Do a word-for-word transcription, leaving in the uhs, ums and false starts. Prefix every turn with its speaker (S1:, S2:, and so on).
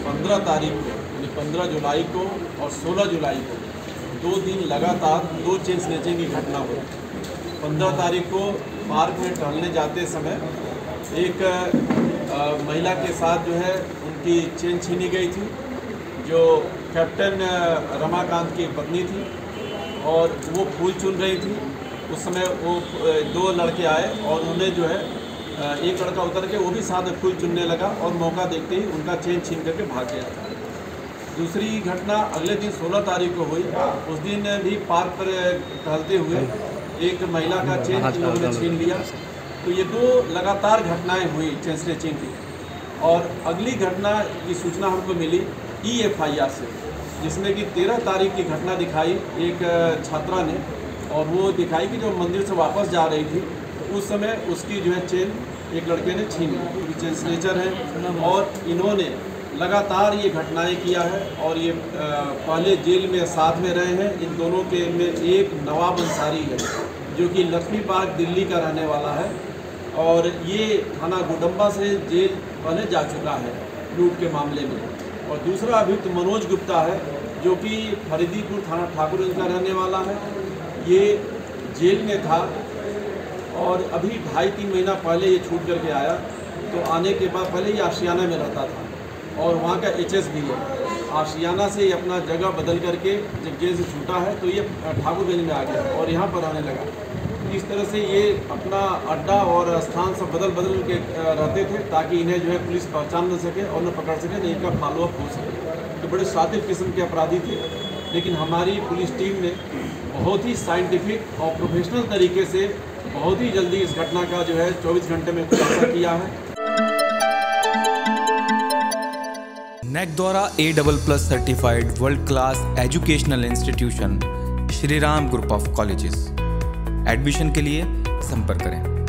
S1: पंद्रह तारीख को यानी पंद्रह जुलाई को और सोलह जुलाई को दो दिन लगातार दो चेन स्नैचिंग की घटना हुई। पंद्रह तारीख को पार्क में टहलने जाते समय एक आ, महिला के साथ जो है उनकी चेन छीनी गई थी, जो कैप्टन रमाकांत की पत्नी थी और वो फूल चुन रही थी। उस समय वो दो लड़के आए और उन्होंने जो है एक लड़का उतर के वो भी साथ में फूल चुनने लगा और मौका देखते ही उनका चेन छीन करके भाग गया। दूसरी घटना अगले दिन सोलह तारीख को हुई। उस दिन भी पार्क पर टहलते हुए एक महिला का चेन इन्होंने छीन लिया। तो ये दो लगातार घटनाएं हुई चेन स्नैचिंग की। और अगली घटना की सूचना हमको मिली ई एफ आई आर से, जिसमें कि तेरह तारीख की घटना दिखाई एक छात्रा ने, और वो दिखाई कि जो मंदिर से वापस जा रही थी तो उस समय उसकी जो है चेन एक लड़के ने छीन ली। ये चेन स्नैचर है और इन्होंने लगातार ये घटनाएं किया है और ये पहले जेल में साथ में रहे हैं। इन दोनों के में एक नवाब अंसारी है जो कि लक्ष्मी पार्क दिल्ली का रहने वाला है और ये थाना गुडम्बा से जेल पहले जा चुका है लूट के मामले में। और दूसरा अभियुक्त मनोज गुप्ता है जो कि फरीदीपुर थाना ठाकुरगंज का रहने वाला है। ये जेल में था और अभी ढाई तीन महीना पहले ये छूट करके आया। तो आने के बाद पहले ये आशियाना में रहता था और वहाँ का एच एस भी है। आशियाना से ये अपना जगह बदल करके जब जेल से छूटा है तो ये ठाकुरगंज में आ गया और यहाँ पर आने लगा। इस तरह से ये अपना अड्डा और स्थान सब बदल बदल के रहते थे ताकि इन्हें जो है पुलिस पहचान न सके और न पकड़ सके, न इनका फॉलोअप हो सके। तो बड़े शातिर किस्म के अपराधी थे, लेकिन हमारी पुलिस टीम ने बहुत ही साइंटिफिक और प्रोफेशनल तरीके से बहुत ही जल्दी इस घटना का जो है चौबीस घंटे में खुलासा किया है।
S2: नेक द्वारा A double plus certified world class educational institution Shri Ram group of colleges. Admission के लिए संपर्क करें।